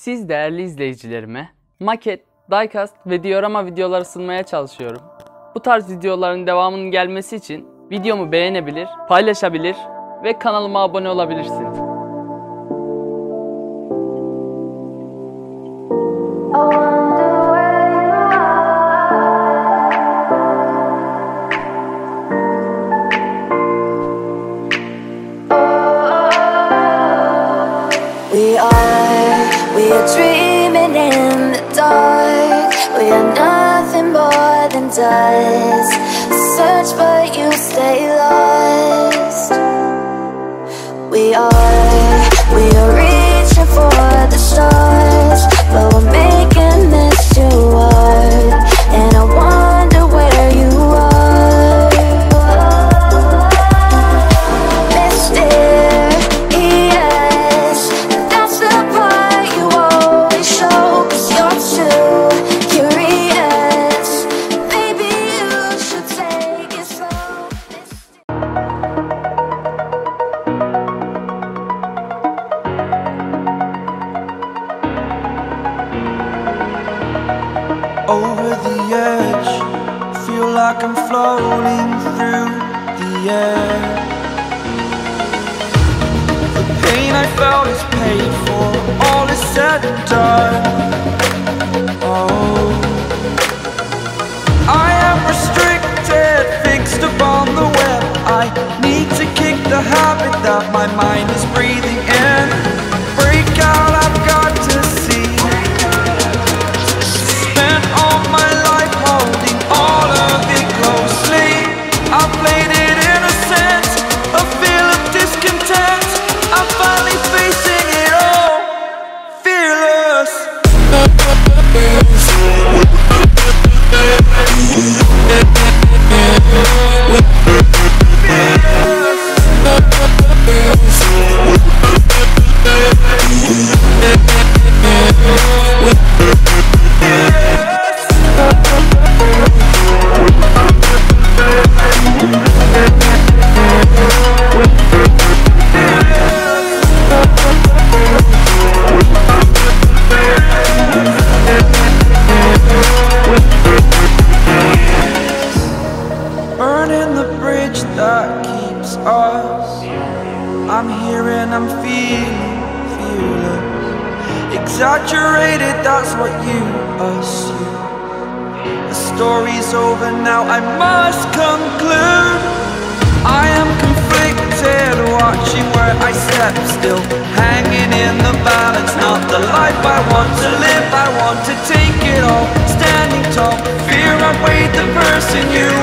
Siz değerli izleyicilerime maket, diecast ve diorama videoları sunmaya çalışıyorum. Bu tarz videoların devamının gelmesi için videomu beğenebilir, paylaşabilir ve kanalıma abone olabilirsiniz. We are dreaming in the dark. We are nothing more than dust. Search but you stay lost. We are reaching for the stars, but we're making this too hard. And I wonder where you are, mysterious. That's the part you always show, 'cause you're too curious. Maybe you should take it slow. Over the edge, feel like I'm floating through the air. The pain I felt is paid for, all is said and done. Oh, I am restricted, fixed upon the web. I need to kick the habit that my mind is breathing in. Break out, I've got to see. Spent all my life holding all of it closely. I played it innocent, a feel of discontent. I'm finally facing it all, fearless. Burning the bridge that keeps us. I'm here and I'm feeling fearless. Exaggerated, that's what you assume. The story's over now, I must conclude. I am conflicted, watching where I step still, hanging in the balance. Not the life I want to live, I want to take it all. Standing tall, fear I weighed the person you